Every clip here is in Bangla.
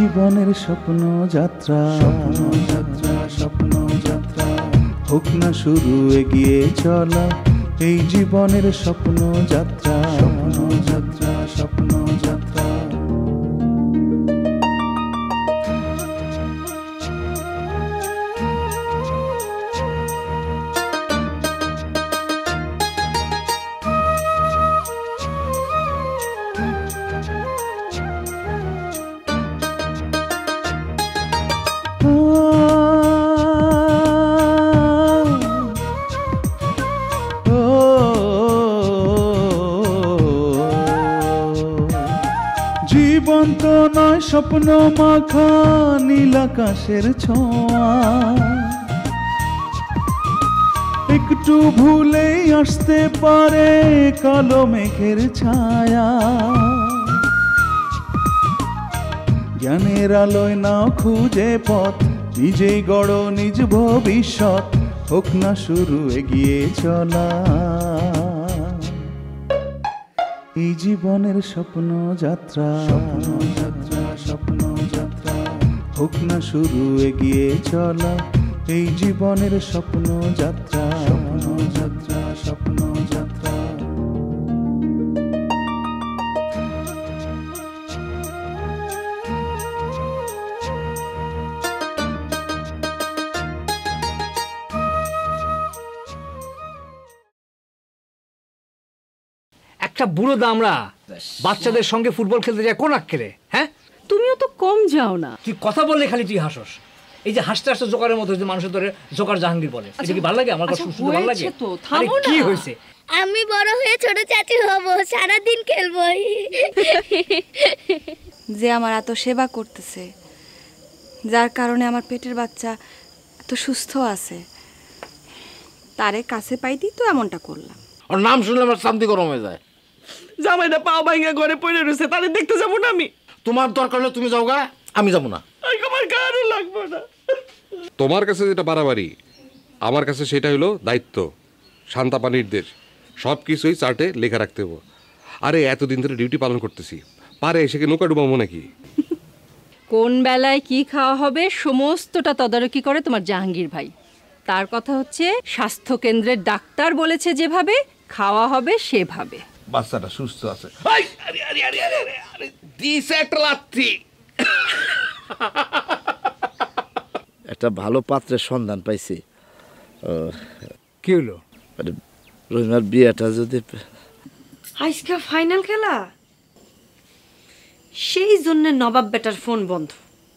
জীবনের স্বপ্ন যাত্রা, স্বপ্ন যাত্রা হোক না শুরু এগিয়ে চলা, এই জীবনের স্বপ্ন যাত্রা, স্বপ্ন যাত্রা, স্বপ্ন যাত্রা। জীবন তো নয় স্বপ্ন মাখা নীল আকাশের ছোঁয়া, একটু ভুলেই আসতে পারে কালো মেঘের ছায়া। জ্ঞানের আলোয় নাও খুঁজে পথ, নিজেই গড়ো নিজ ভবিষ্যৎ, হোক না শুরু এগিয়ে চলা, এই জীবনের স্বপ্ন যাত্রা, স্বপ্ন যাত্রা, স্বপ্ন যাত্রা হোক না শুরু এগিয়ে চলা, এই জীবনের স্বপ্ন যাত্রা, স্বপ্ন যাত্রা, স্বপ্ন যাত্রা। একটা বুড়ো দামড়া বাচ্চাদের সঙ্গে ফুটবল খেলতে যায় কোন আক্কেলে? হ্যাঁ, তুমিও তো কম যাও না। তুই কথা বললে খালি তুই হাসস। এই যে হাসতে হাসতে জোকারের মতো যে মানুষের ধরে জোকার জাহাঙ্গীর বলে, এটা কি ভালো লাগে? আমার কথা শুনতে ভালো লাগে? কি হয়েছে? আমি বড় হয়ে ছোট চাচি হব, সারাদিন খেলবো। যে আমার এত সেবা করতেছে, যার কারণে আমার পেটের বাচ্চা এত সুস্থ আছে, তারে কাছে পাইতেই তো এমনটা করলাম। আর নাম শুনলে আমার শান্তি গরম হয়ে যায়। জামাইটা পাও ভাঙা ঘরে পড়ে রয়েছে, তারে দেখতে যাবো না আমি? তোমার দরকার হলে তুমি যাও গা, আমি যাবো না। আমার গাড়ও লাগবো না। তোমার কাছে যেটা বাড়াবাড়ি, আমার কাছে সেটা হলো দায়িত্ব। শান্তা পানির দেশ, সব কিছুই চার্টে লেখা রাখতে হবো। আরে এতদিন ধরে ডিউটি পালন করতেছি, পারে এসে নৌকা ডুবাবো নাকি? কোন বেলায় কি খাওয়া হবে সমস্তটা তদারকি করে তোমার জাহাঙ্গীর ভাই। তার কথা হচ্ছে স্বাস্থ্য কেন্দ্রের ডাক্তার বলেছে যেভাবে খাওয়া হবে সেভাবে। বাচ্চাটা সুস্থ আছে। একটা ভালো পাত্রের সন্ধান পাইছি। কি হলো? রহিমার বিয়েটা যদি আজকে ফাইনাল খেলা, সেই জন্য নবাব বেটার ফোন বন্ধ।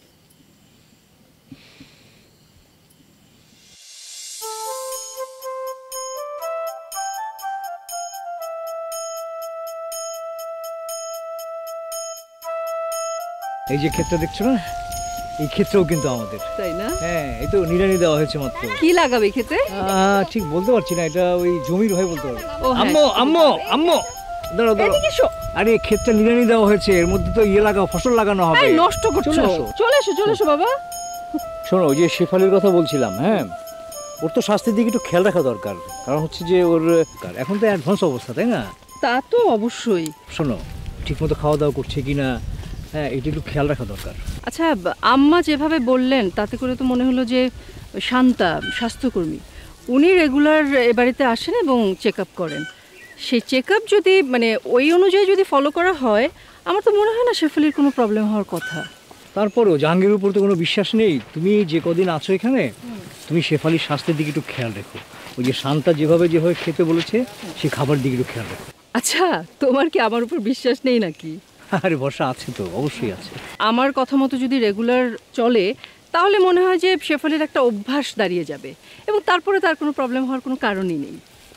এই যে ক্ষেতটা দেখছো না, এই ক্ষেত্রেও কিন্তু আমাদের, তাই না? হ্যাঁ, এই তো নিড়ানি দেওয়া হয়েছে মাত্র। কি লাগাবে খেতে? ঠিক বলতে পারছি না, এটা ওই জমির হয়ে বলতে পারবো। ও হ্যাঁ, আম্মু আম্মু আম্মু দাঁড়াও দাঁড়াও, এদিকে এসো। আরে ক্ষেতটা নিড়ানি দেওয়া হয়েছে, এর মধ্যে তো ইয়ে লাগাও, ফসল লাগানো হবে। এই নষ্ট করছো। চলে এসো চলে এসো বাবা। শোনো, ওই যে শেফালির কথা বলছিলাম, হ্যাঁ, ওর তো স্বাস্থ্যের দিকে একটু খেয়াল রাখা দরকার। কারণ হচ্ছে যে ওর এখন তো অ্যাডভান্স অবস্থা, তাই না? তা তো অবশ্যই। শোনো, ঠিকমতো খাওয়া দাওয়া করছে কিনা, হ্যাঁ, এটা একটু খেয়াল রাখা দরকার। আচ্ছা, আম্মা যেভাবে বললেন তাতে করে তো মনে হলো যে শান্তা স্বাস্থ্যকর্মী, উনি রেগুলার এ বাড়িতে আসেন এবং চেক আপ করেন। সেই চেক আপ যদি মানে ওই অনুযায়ী যদি ফলো করা হয়, আমার তো মনে হয় না শেফালির কোনো প্রবলেম হওয়ার কথা। তারপরেও জাহাঙ্গীরের উপর তো কোনো বিশ্বাস নেই। তুমি যে কদিন আছো এখানে, তুমি শেফালির স্বাস্থ্যের দিকে একটু খেয়াল রেখো। ওই যে শান্তা যেভাবে খেতে বলেছে, সেই খাবার দিকে একটু খেয়াল রেখো। আচ্ছা, তোমার কি আমার উপর বিশ্বাস নেই নাকি? আরে ভরসা আছে তো, অবশ্যই আছে। আমার কথা মতো যদি রেগুলার চলে, তাহলে মনে হয় যে শেফালির একটা অভ্যাস দাঁড়িয়ে যাবে এবং তারপরে তার কোনো প্রবলেম হওয়ার কোনো কারণই নেই।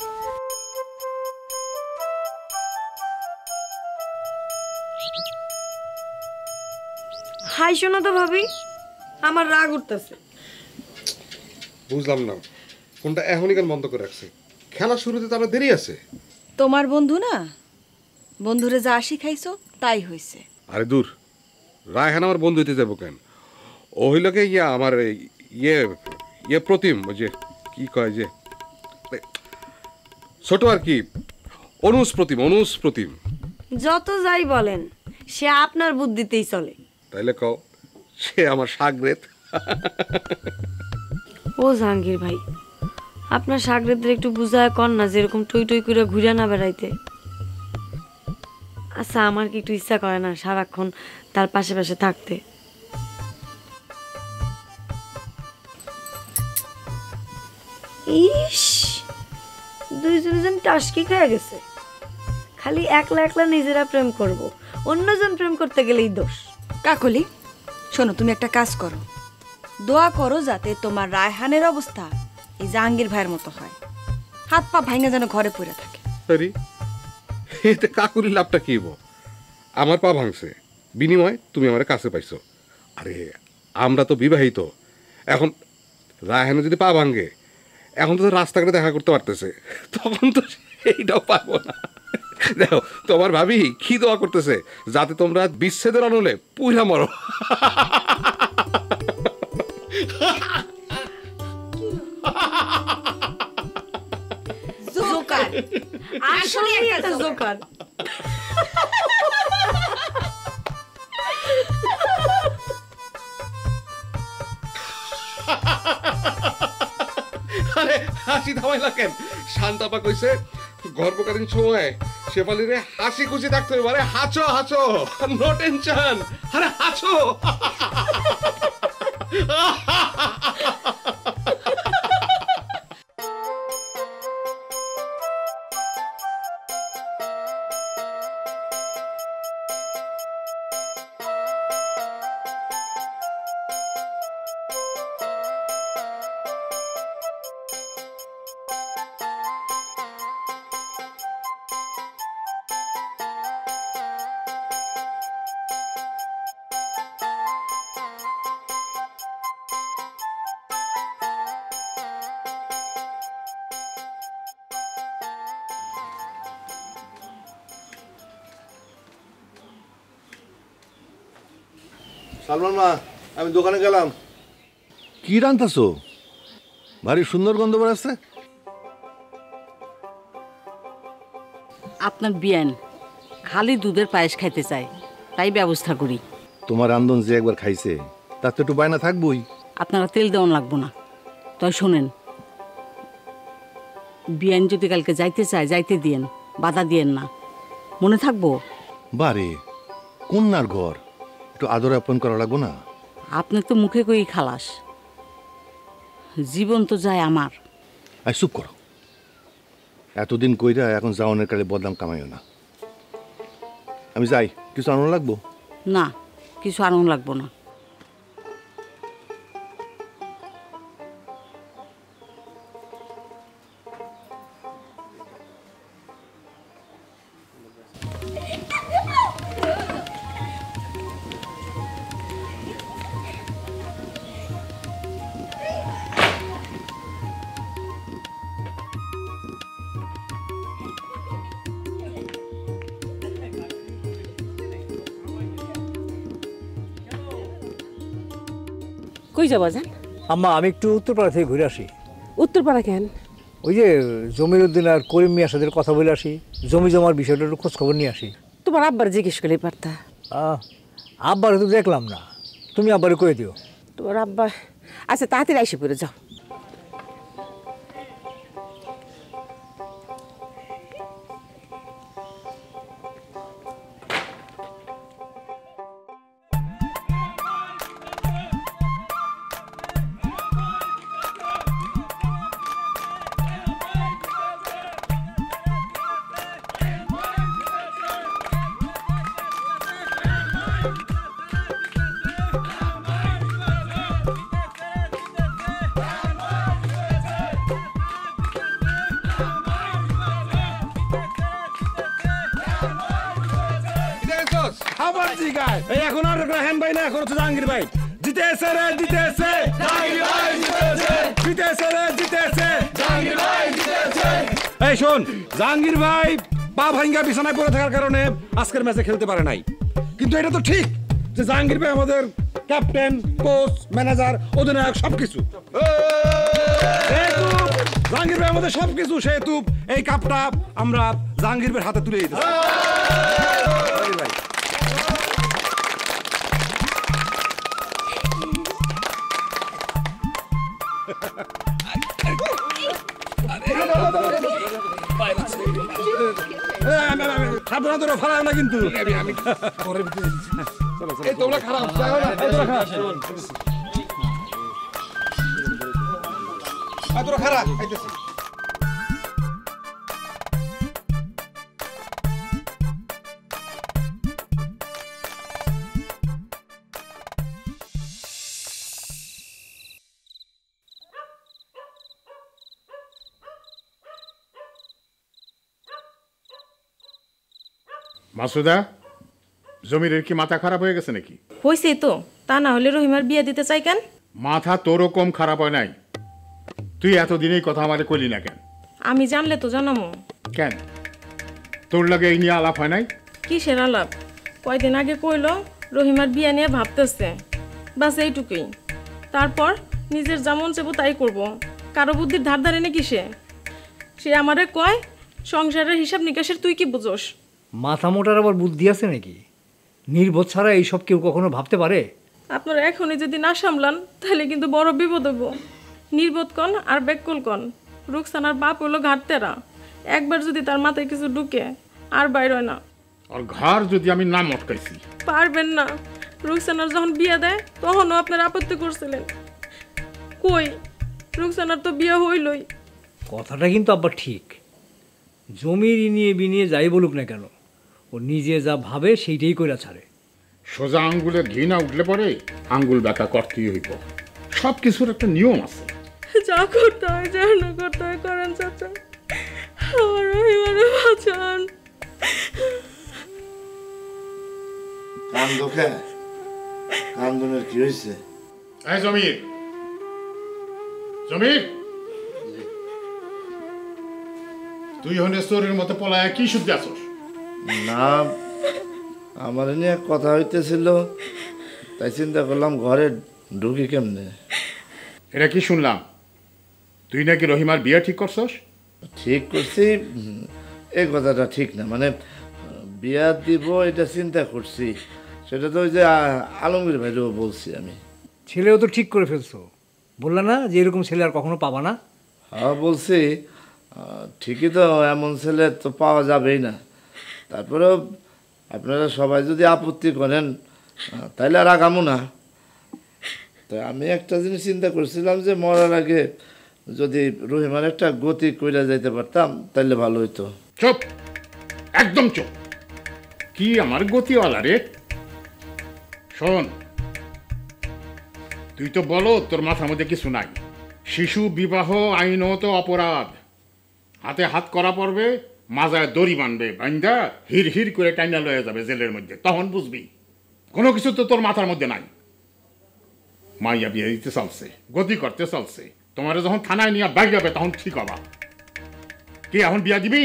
হাই শোনো তো ভাবি, আমার রাগ উঠতেছে। বুঝলাম না, কোনটা এখনই কেন বন্ধ করে রাখছে? খেলা শুরুতে তো আরো দেরি আছে। তোমার বন্ধু না, বন্ধুরে যা শিখাইছো তাই হয়েছে। আরে দূর, রায়হান আমার বন্ধু হইতে যাবো কেন? ও হইল কে ইয়া আমার ইয়ে প্রতিম, ওই যে কি কয় যে ছোট আর কি, অনুজ প্রতিম। যত যাই বলেন, সে আপনার বুদ্ধিতেই চলে। তাইলে কও সে আমার সাগরেদ। ও জাহাঙ্গীর ভাই, আপনার সাগরেদের একটু বুঝায় কর না, যেরকম টই টই করে ঘুরে না বেড়াইতে। আচ্ছা, আমার কি একটু ইচ্ছা করে না সারাক্ষণ তার পাশে পাশে থাকতে? ইস, দুইজন টাসকি খেয়ে গেছে। খালি একলা একলা নিজেরা প্রেম করব, অন্যজন প্রেম করতে গেলেই দোষ। কাকলি শোনো, তুমি একটা কাজ করো, দোয়া করো যাতে তোমার রায়হানের অবস্থা এই জাহাঙ্গীর ভাইয়ের মতো হয়, হাত পা ভাঙা যেন ঘরে পড়ে থাকে। আরে এতে কাকুরি লাভটা কি হবো? আমার পা ভাঙছে, বিনিময় তুমি আমার কাছে পাইছো। আরে আমরা তো বিবাহিত, এখন রায়হানে যদি পা ভাঙে, এখন তো রাস্তাঘাটে দেখা করতে পারতেছে, তখন তো এইটাও পারবো না। দেখো তোমার ভাবি কি দোয়া করতেছে, যাতে তোমরা বিচ্ছেদের অনলে পুইরা মরো। জোকার, আসলে একটা জোকার। আরে হাসি থামাইলা কেন? শান্তাপা কইছে গর্ভকালীন সময় শেফালিরে হাসি খুশি থাকতে হবে। আরে হাসো হাসো, নো টেনশন। আরে হাসো। সালমান মা, আমি দোকানে গেলাম। কি রান্তাছো? ভারী সুন্দর গন্ধ বেরোচ্ছে। আপনার বিয়ান খালি দুধের পায়েস খাইতে চায়, তাই ব্যবস্থা করি। তোমার রান্ধন যে একবার খাইছে তার তো একটু বায়না থাকবই। আপনারা তেল দেওয়ান লাগবো না। তাই শোনেন, বিয়ান যদি কালকে যাইতে চায় যাইতে দিয়েন, বাধা দিয়েন না, মনে থাকবো। বারে কন্যার ঘর, একটু আদর আপন করা লাগবো না? আপনি তো মুখে কই খালাস, জীবন তো যায় আমার। আই চুপ করো, এতদিন কইরা এখন যাওয়ানের কালে বদনাম কামাইও না। আমি যাই, কিছু আনন্দ লাগবো না? কিছু আনন্দ লাগবো না। কই যাবা যান? আম্মা, আমি একটু উত্তরপাড়া থেকে ঘুরে আসি। উত্তরপাড়া কেন? ওই যে জমির উদ্দিন আর করিম মিয়ার সাথে কথা বলে আসি, জমি জমার বিষয়টা একটু খোঁজ খবর নিয়ে আসি। তোমার আব্বার জিজ্ঞেস করলেই পারতা। আব্বারে তো দেখলাম না, তুমি আব্বারে কয়ে দিও। তোমার আব্বা, আচ্ছা তাড়াতাড়ি আইসে পড়ে যাও। এখন আর হ্যান ভাই না, এখন হচ্ছে জাহাঙ্গীর ভাই। জিতেছে রে, জিতেছে জাহাঙ্গীর ভাই, জিতেছে জিতেছে রে, জিতেছে জাহাঙ্গীর ভাই, জিতেছে। এই শোন, জাহাঙ্গীর ভাই পা ভাঙ্গা বিছানায় পড়ে থাকার কারণে আজকের ম্যাচে খেলতে পারে নাই, কিন্তু এটা তো ঠিক যে জাহাঙ্গীর ভাই আমাদের ক্যাপ্টেন, কোচ, ম্যানেজার, অধিনায়ক সবকিছু। জাহাঙ্গীর ভাই আমাদের সবকিছু, সেহেতু এই কাপটা আমরা জাহাঙ্গীর ভাইয়ের হাতে তুলে দিতে। সাবধানে তোরা ফালায় না কিন্তু তোমরা খারাপ তোরা খারাপ খাইতেছি মাসুদা, জমিরের কি মাথা খারাপ হয়ে গেছে নাকি? হয়েছে তো, তা না হলে রহিমার বিয়ে দিতে চাই কেন? মাথা তোরও কম খারাপ হয় নাই। তুই এতদিনেই কথা আমারে কইলি না কেন? আমি জানলে তো জানামো। কেন তোর লাগে এই নিয়ে আলাপ হয় নাই? কিসের আলাপ? কয়দিন আগে কইলো রহিমার বিয়ে নিয়ে ভাবতেছে, বাস এইটুকুই। তারপর নিজের যেমন চাইবো তাই করব, কারো বুদ্ধির ধার ধারে না কিসে। সে আমারে কয় সংসারের হিসাব নিকাশের তুই কি বুঝোস? মাথা মোটার আবার বুদ্ধি আছে নাকি? নির্বোধ ছাড়া এইসব কেউ কখনো ভাবতে পারে? আপনারা এখনই যদি না সামলান তাহলে কিন্তু বড় বিপদ হইব। নির্বোধ কন আর বেকুল কন, রুকসানার বাপ হলো ঘাটতেরা। একবার যদি তার মাথায় কিছু ঢুকে আর বাইর হয় না। আর ঘর যদি আমি না মটকাইছি? পারবেন না। রুকসানার যখন বিয়ে দেয় তখনও আপনার আপত্তি করছিলেন। কই, রুকসানার তো বিয়ে হইলই। কথাটা কিন্তু আবার ঠিক। জমির ইনিয়ে বিনিয়ে যাই বলুক না কেন, ও নিজে যা ভাবে সেইটাই কইরা ছাড়ে। সোজা আঙ্গুলে ঘি না উঠলে পরে আঙ্গুল ব্যথা করতেই হইব। সব কিছুর একটা নিয়ম আছে। যা করতে হয় যেন করতে হয় করেন চাচা, আমার রহিমারে বাঁচান। কান্দো কে? কান্দনের কি হয়েছে? এই জমির, জমির, তুই হনে চোরের মতো পলায় কি শুদ্ধ আছস? না, আমার নিয়ে কথা হইতেছিল, তাই চিন্তা করলাম ঘরে ঢুকি কেমনে। এটা কি শুনলাম? তুই নাকি রহিমার বিয়ে ঠিক করছস? ঠিক করছি, এই কথাটা ঠিক না। মানে বিয়া দিব এটা চিন্তা করছি, সেটা তো ওই যে আলমগীর ভাইও বলছি আমি। ছেলেও তো ঠিক করে ফেলছো, বললা না যে এরকম ছেলে আর কখনো পাবা না? হ্যাঁ বলছি, ঠিকই তো, এমন ছেলে তো পাওয়া যাবেই না। তারপরেও আপনারা সবাই যদি আপত্তি করেন তাইলে আর আগামো না। তো আমি একটা জিনিস চিন্তা করছিলাম যে মরার আগে যদি রহিমার একটা গতি কইরা যাইতে পারতাম তাইলে ভালো হইতো। চুপ, একদম চুপ। কি আমার গতিওয়ালা রে? শোন, তুই তো বলো তোর মাথার মধ্যে কিছু নাই। শিশু বিবাহ আইনত অপরাধ, হাতে হাত করা পড়বে, মাজায় দড়ি বানবে, বান্ধা হির হির করে টাইনা লয়ে যাবে জেলের মধ্যে, তখন বুঝবি। কোনো কিছু তো তোর মাথার মধ্যে নাই। মাইয়া বিয়ে দিতে চলছে, গতি করতে চলছে, তোমার যখন থানায় নিয়ে বাইর যাবে তখন ঠিক হবা। কি এখন বিয়া দিবি?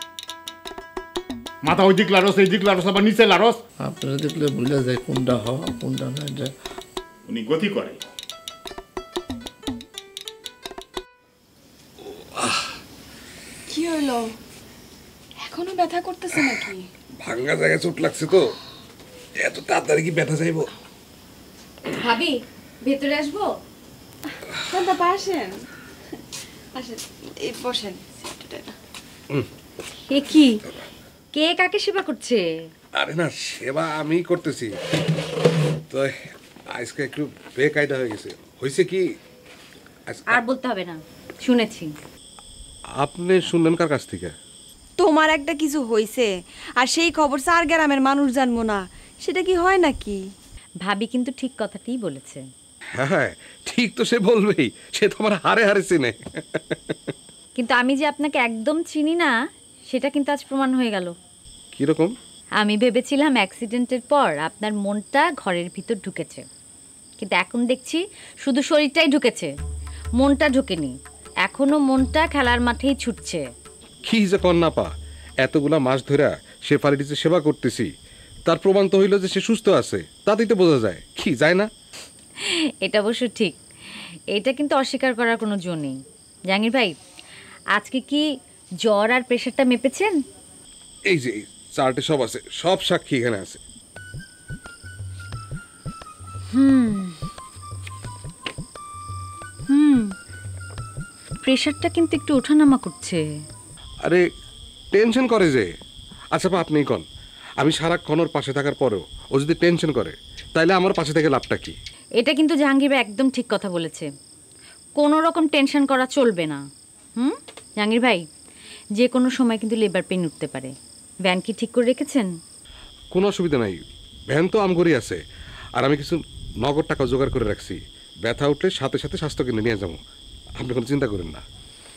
মাথা ওই দিক লারস, এই দিক লারস, আবার নিচে লারস। আপনারা দেখলে ভুলে যায় কোনটা হ কোনটা না। এটা উনি গতি করে। কি হইলো? এখনো ব্যথা করতেছে নাকি? ভাঙ্গা জায়গায় চোট লাগছে তো, এত তাড়াতাড়ি কি ব্যথা চাইবো? ভাবি, ভেতরে আসবো? বাবা আসেন, আসেন, এই বসেন। এ কি, কে কাকে সেবা করছে? আরে না, সেবা আমি করতেছি তো। আজকে একটু বেকায়দা হয়ে গেছে। হয়েছে কি, আর বলতে হবে না, শুনেছি। আপনি শুনলেন কার কাছ থেকে? তোমার একটা কিছু হইছে আর সেই খবর 4 গ্রামের মানুষ জানবো না, সেটা কি হয় নাকি? ভাবি কিন্তু ঠিক কথাটাই বলেছে। হ্যাঁ ঠিক তো, সে বলবেই, সে তো আমার হারে হারে চিনে। কিন্তু আমি যে আপনাকে একদম চিনি না সেটা কিন্তু আজ প্রমাণ হয়ে গেল। কিরকম? আমি ভেবেছিলাম অ্যাক্সিডেন্টের পর আপনার মনটা ঘরের ভিতর ঢুকেছে, কিন্তু এখন দেখছি শুধু শরীরটাই ঢুকেছে, মনটা ঢুকেনি। এখনো মনটা খেলার মাঠেই ছুটছে। কি যে কন্যা পা, এতগুলা মাস ধরে সে ফারিটিতে সেবা করতেছি, তার প্রমাণ তো হইল যে সে সুস্থ আছে, তাতেই তো বোঝা যায়। কি যায় না? এটা অবশ্য ঠিক, এটা কিন্তু অস্বীকার করার কোনো জো নেই। জাহাঙ্গীর ভাই, আজকে কি জ্বর আর প্রেশারটা মেপেছেন? এই যে চার্টে সব আছে, সব সাক্ষী এখানে আছে। প্রেশারটা কিন্তু একটু ওঠানামা করছে। আরে টেনশন করে যে। আচ্ছা বা আপনিই কন, আমি সারাক্ষণ ওর পাশে থাকার পরেও ও যদি টেনশন করে তাইলে আমার পাশে থেকে লাভটা কি? এটা কিন্তু জাহাঙ্গীর ভাই একদম ঠিক কথা বলেছে, কোনো রকম টেনশন করা চলবে না। জাহাঙ্গীর ভাই, যে কোনো সময় কিন্তু লেবার পেন উঠতে পারে। ভ্যান কি ঠিক করে রেখেছেন? কোনো অসুবিধা নাই, ভ্যান তো আমগরই আছে। আর আমি কিছু নগদ টাকা জোগাড় করে রাখছি, ব্যথা উঠলে সাথে সাথে স্বাস্থ্য কেন্দ্রে নিয়ে যাবো, আপনি কোনো চিন্তা করেন না।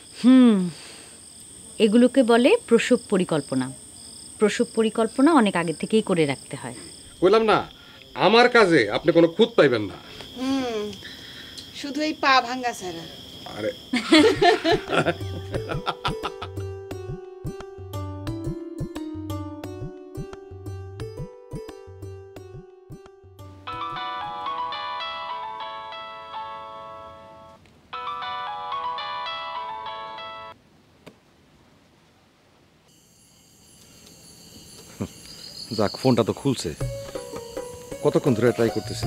এগুলোকে বলে প্রসব পরিকল্পনা। প্রসব পরিকল্পনা অনেক আগে থেকেই করে রাখতে হয়। বললাম না, আমার কাজে আপনি কোনো খুঁত পাইবেন না। শুধু এই পা ভাঙ্গা ছাড়া। আরে যাক, ফোনটা তো খুলছে। কতক্ষণ ধরে ট্রাই করতেছি।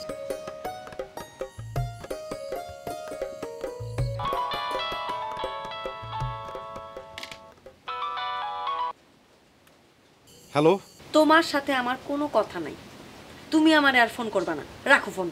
হ্যালো, তোমার সাথে আমার কোনো কথা নাই, তুমি আমারে আর ফোন করবা না, রাখো ফোন।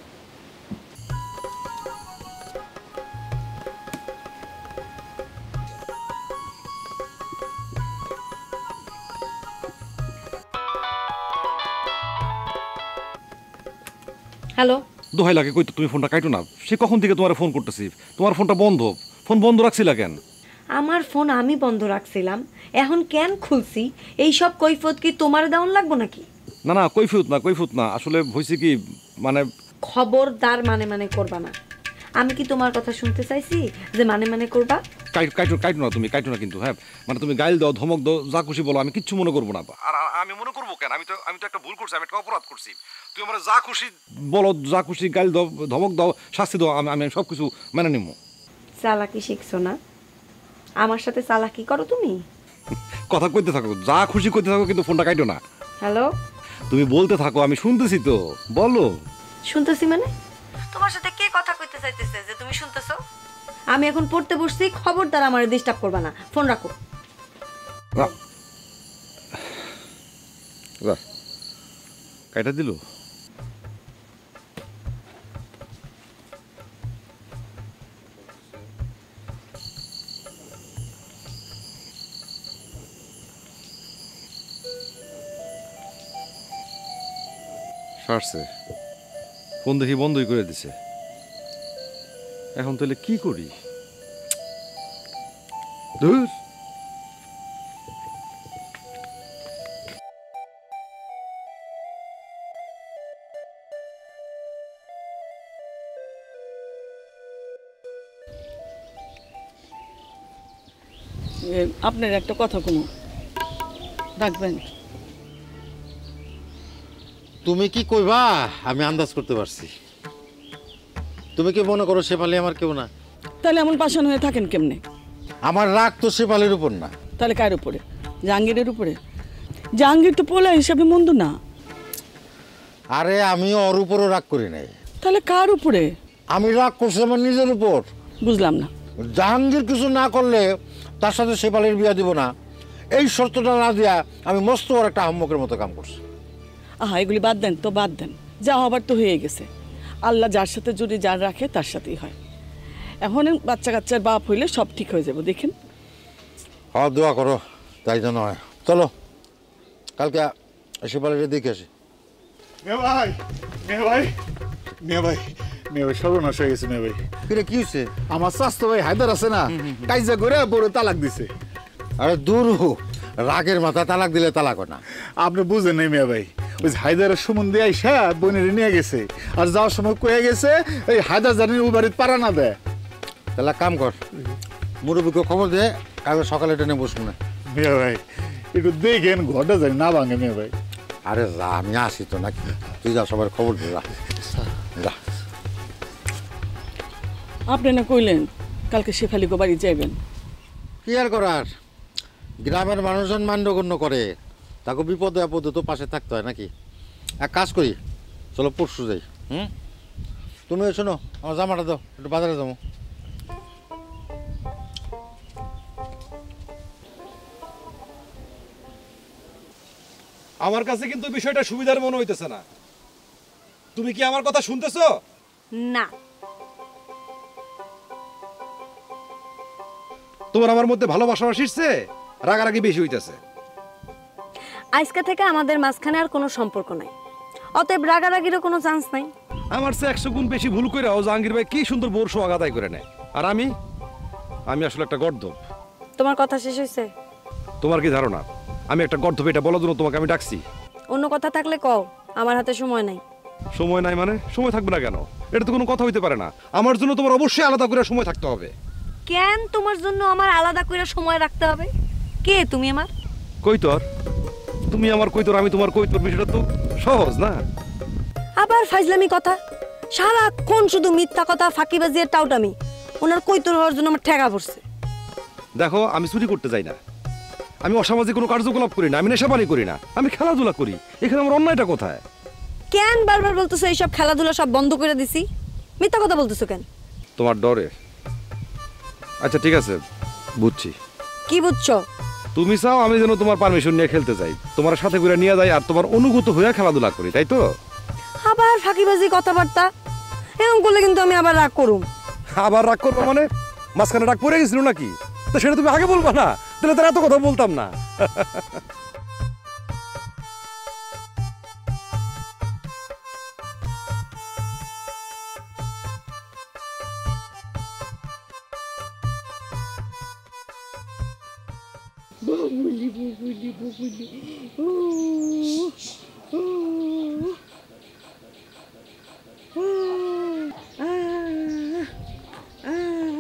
হ্যালো, দোহাই লাগে, কই তো তুমি ফোনটা কাটো না। সে কখন থেকে তোমার ফোন করতেছি, তোমার ফোনটা বন্ধ। ফোন বন্ধ রাখছিলা কেন? আমার ফোন আমি বন্ধ রাখছিলাম, এখন কেন খুলছি এই সব কৈফিয়ত কি তোমার দাউন লাগবো নাকি? না না, কৈফিয়ত না, আসলে হয়েছে কি, মানে খবরদার মানে মানে করবা না। আমি কি তোমার কথা শুনতে চাইছি যে মানে মানে করবা? কাইটো না, তুমি কাইটো না কিন্তু। হ্যাঁ, মানে তুমি গাইল দাও, ধমক দাও, যা খুশি বলো, আমি কিচ্ছু মনে করবো না। আর আমি মনে করবো কেন? আমি তো একটা ভুল করছি, আমি একটা অপরাধ করছি। তুমি আমার যা খুশি বলো, যা খুশি গাইল দাও, ধমক দাও, শাস্তি দাও, আমি সব কিছু মেনে নিব। চালাকি শিখছো না? আমার সাথে চালাকি করো তুমি? কথা কইতে থাকো, যা খুশি কইতে থাকো, কিন্তু ফোনটা কাইটো না। হ্যালো, তুমি বলতে থাকো, আমি শুনতেছি তো, বলো। শুনতেছি মানে? তোমার সাথে কে কথা কইতে চাইতেছে যে তুমি শুনতেছো? আমি এখন পড়তে বসছি, খবরদার আমারে ডিস্টার্ব করবা না, ফোন রাখো। কাইটা দিল। সারছে, ফোন দেখি বন্ধই করে দিছে। এখন তাহলে কি করি? ধুর, আপনার একটা কথা কোনো রাখবেন। তুমি কি কইবা আমি আন্দাজ করতে পারছি। তুমি কি মনে করো শেফালি আমার কেউ না? তাহলে এমন পাশান হয়ে থাকেন কেমনে? আমার রাগ তো শেফালির উপর না। তাহলে কার উপরে? জাহাঙ্গীরের উপরে? জাহাঙ্গীর তো পোলা হিসাবে মন্দ না। আরে আমি ওর উপরও রাগ করি নাই। তাহলে কার উপরে? আমি রাগ করছি আমার নিজের উপর। বুঝলাম না। জাহাঙ্গীর কিছু না করলে তার সাথে শেফালির বিয়া দিব না, এই শর্তটা না দিয়া আমি মস্ত বড় একটা আহম্মকের মতো কাম করছি। আহা, এগুলি বাদ দেন তো, বাদ দেন। যা হবার তো হয়ে গেছে। আল্লাহ যার সাথে যদি যার রাখে তার সাথেই হয়। এখন বাচ্চা কাচ্চার বাপ হইলে সব ঠিক হয়ে যাবে, দেখেন। হ্যাঁ, দোয়া করো তাই যেন হয়। চলো কালকে শেফালির দেখে আসি। সর্বনাশ হয়ে গেছে মেয়ে ভাই। কি হয়েছে? আমার স্বাস্থ্য ভাই হায়দার আছে না, কাইজা করে বড় তালাক দিছে। আরে দূর রাগের মাথা তালাক দিলে তালাক হয় না। আপনি বুঝেন নাই মেয়ে ভাই, ওই হায়দারের সম্বন্ধে আইসা বোনের নিয়ে গেছে, আর যাওয়ার সময় কয়ে গেছে এই হায়দার জানি ও বাড়িতে পারা না দেয়। তাহলে কাম কর, মুরব্বীকে খবর দে, কালকে সকালে ট্রেনে বসবো না। মেয়ে ভাই একটু দেখেন ঘরটা জানি না ভাঙে মেয়ে ভাই। আরে যা, আমি আসি তো নাকি, তুই যা সবার খবর দে, যা। আপনি না কইলেন কালকে শেফালিগো বাড়ি যাইবেন। কি আর করার, গ্রামের মানুষজন মান্যগণ্য করে, তাকে বিপদে আপদে তো পাশে থাকতে হয় নাকি। এক কাজ করি, চলো পরশু যাই। তুমি শোনো, আমার জামাটা দাও, একটু বাজারে যাবো। আমার কাছে কিন্তু বিষয়টা সুবিধার মনে হইতেছে না। তুমি কি আমার কথা শুনতেছো? না। তোমার আমার মধ্যে ভালোবাসা শিখছে, রাগারাগি বেশি হইতেছে। আজকে থেকে আমাদের মাঝখানে আর কোনো সম্পর্ক নাই, অতএব রাগারাগিরও কোনো চান্স নাই। আমার চেয়ে 100 গুণ বেশি ভুল কইরাও জাহাঙ্গীর ভাই কি সুন্দর বোর সোহাগ আদায় করে নেয়, আর আমি আসলে একটা গর্দভ। তোমার কথা শেষ হয়েছে? তোমার কি ধারণা আমি একটা গর্দভ? এটা বলার জন্য তোমাকে আমি ডাকছি। অন্য কথা থাকলে কও, আমার হাতে সময় নাই। সময় নাই মানে? সময় থাকবে না কেন? এটা তো কোনো কথা হইতে পারে না। আমার জন্য তোমার অবশ্যই আলাদা করে সময় থাকতে হবে। কেন তোমার জন্য আমার আলাদা করে সময় রাখতে হবে? কে তুমি আমার? কইতর। তুমি আমার কইতর, আমি তোমার কইতর, বিষয়টা তো সহজ না? আবার ফাইজলামি কথা, সারাক্ষণ শুধু মিথ্যা কথা, ফাঁকিবাজি আর টাউটামি। ওনার কইতর হওয়ার জন্য আমার ঠেকা পড়ছে। দেখো, আমি চুরি করতে যাই না, আমি অসামাজিক কোনো কার্যকলাপ করি না, আমি নেশাপানি করি না, আমি খেলাধুলা করি। এখানে আমার অন্যায়টা কোথায়? কেন বারবার বলতেছো এইসব খেলাধুলা সব বন্ধ করে দিছি? মিথ্যা কথা বলতেছো কেন? তোমার ডরে। আচ্ছা ঠিক আছে, বুঝছি। কি বুঝছো? তুমি চাও আমি যেন তোমার পারমিশন নিয়ে খেলতে যাই, তোমার সাথে করে নিয়ে যাই, আর তোমার অনুগত হয়ে খেলাধুলা করি, তাই তো? আবার ফাঁকিবাজি কথাবার্তা এরকম করলে কিন্তু আমি আবার রাগ করুম। আবার রাগ করবো মানে? মাঝখানে রাগ পড়ে গেছিল নাকি? তো সেটা তুমি আগে বলবা না, তাহলে তার এত কথা বলতাম না। বুবুলি বুবুলি বুবুলি ও ও ও আ আ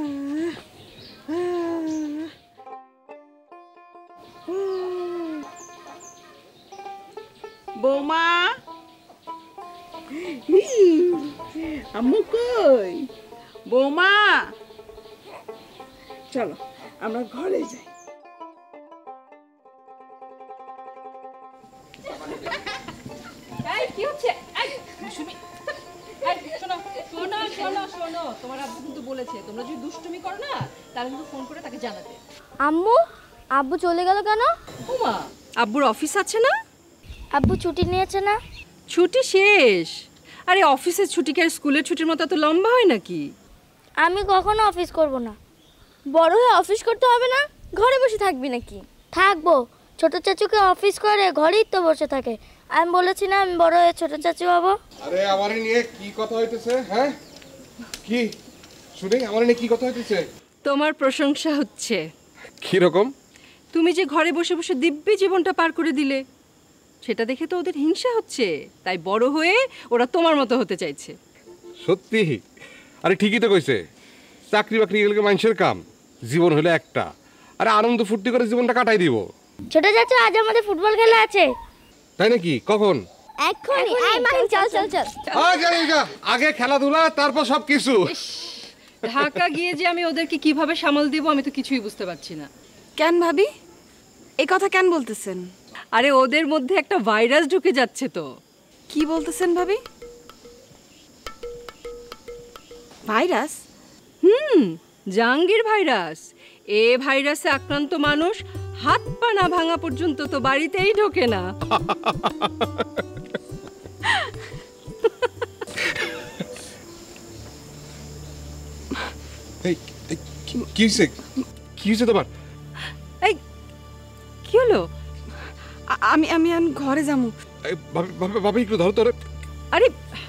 বৌমা, আম্মু কই? বৌমা চলো আমরা ঘরে যাই। কি হচ্ছে? শোনো শোনো শোনো শোনো, তোমার আব্বু কিন্তু বলেছে তোমরা যদি দুষ্টুমি করো না তাহলে কিন্তু ফোন করে তাকে জানাতে। আম্মু, আব্বু চলে গেল কেন? ওমা, আব্বুর অফিস আছে না? আব্বু ছুটি নিয়েছে না? ছুটি শেষ। আরে অফিসের ছুটি কি আর স্কুলের ছুটির মতো এত লম্বা হয় নাকি? আমি কখনো অফিস করব না। বড় হয়ে অফিস করতে হবে না? ঘরে বসে থাকবি নাকি? থাকবো। ছোট চাচুকে অফিস করে ঘরেই তো বসে থাকে। আমি বলেছি না আমি বড় হয়ে ছোট চাচু হব। আরে আমারে নিয়ে কি কথা হইতেছে? হ্যাঁ কি শুনে আমারে নিয়ে কি কথা হইতেছে? তোমার প্রশংসা হচ্ছে। কি রকম? তুমি যে ঘরে বসে বসে দিব্যি জীবনটা পার করে দিলে, সেটা দেখে তো ওদের হিংসা হচ্ছে, তাই বড় হয়ে ওরা তোমার মতো হতে চাইছে। সত্যি? আরে ঠিকই তো কইছে, চাকরি বাকরি এগুলো মানুষের কাম, জীবন হলো একটা। আরে আনন্দ ফুর্তি করে জীবনটা কাটাই দিব। ছোট চাচু, আজ আমাদের ফুটবল খেলা আছে। তাই নাকি? কখন? এক্ষুনি। এই মাহিন, চল চল চল। আগে খেলাধুলা, তারপর সবকিছু। ঢাকা গিয়ে যে আমি ওদেরকে কিভাবে সামাল দেব আমি তো কিছুই বুঝতে পারছি না। কেন ভাবি, এই কথা কেন বলতেছেন? আরে ওদের মধ্যে একটা ভাইরাস ঢুকে যাচ্ছে তো। কি বলতেছেন ভাবি? ভাইরাস? জাহাঙ্গীর ভাইরাস। এ ভাইরাসে আক্রান্ত মানুষ হাত পা না ভাঙা পর্যন্ত তো বাড়িতেই ঢোকে না। কি হয়েছে তোমার? এই কি হলো? আমি ঘরে যাবো। বাবা একটু ধরো তোরে। আরে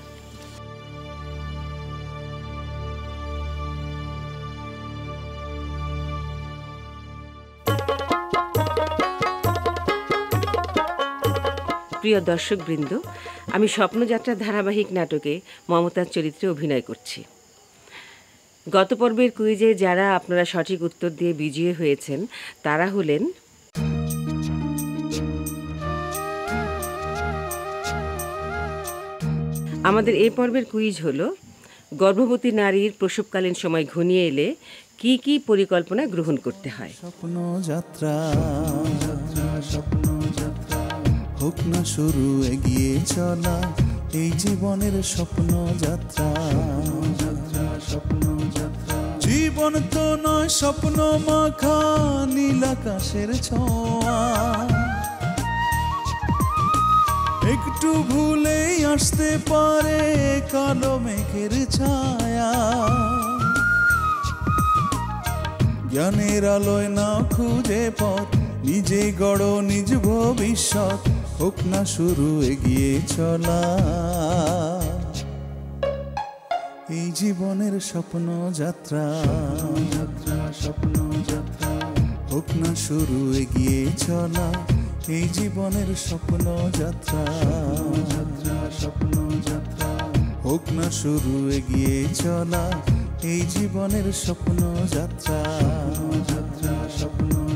প্রিয় দর্শকবৃন্দ, আমি স্বপ্নযাত্রা ধারাবাহিক নাটকে মমতার চরিত্রে অভিনয় করছি। গত পর্বের কুইজে যারা আপনারা সঠিক উত্তর দিয়ে বিজয়ী হয়েছেন তারা হলেন আমাদের এই পর্বের কুইজ হলো গর্ভবতী নারীর প্রসবকালীন সময় ঘনিয়ে এলে কি কি পরিকল্পনা গ্রহণ করতে হয়। স্বপ্ন যাত্রা স্বপ্ন যাত্রা হোক না শুরু, এগিয়ে চলা এই জীবনের স্বপ্ন যাত্রা। স্বপ্ন যাত্রা জীবন তো নয় স্বপ্ন মাখা নীল আকাশের ছোঁয়া। একটু ভুলেই আসতে পারে কালো মেঘের ছায়া। জ্ঞানের আলোয় না খুঁজে পথ, নিজেই গড় নিজ ভবিষ্যৎ, হোক না শুরু এগিয়ে চলা। এই জীবনের স্বপ্ন যাত্রা, স্বপ্ন যাত্রা, হোক না শুরু এগিয়ে চলা। এই জীবনের স্বপ্ন যাত্রা, স্বপ্ন যাত্রা, হোক না শুরু এগিয়ে চলা। এই জীবনের স্বপ্ন যাত্রা, স্বপ্ন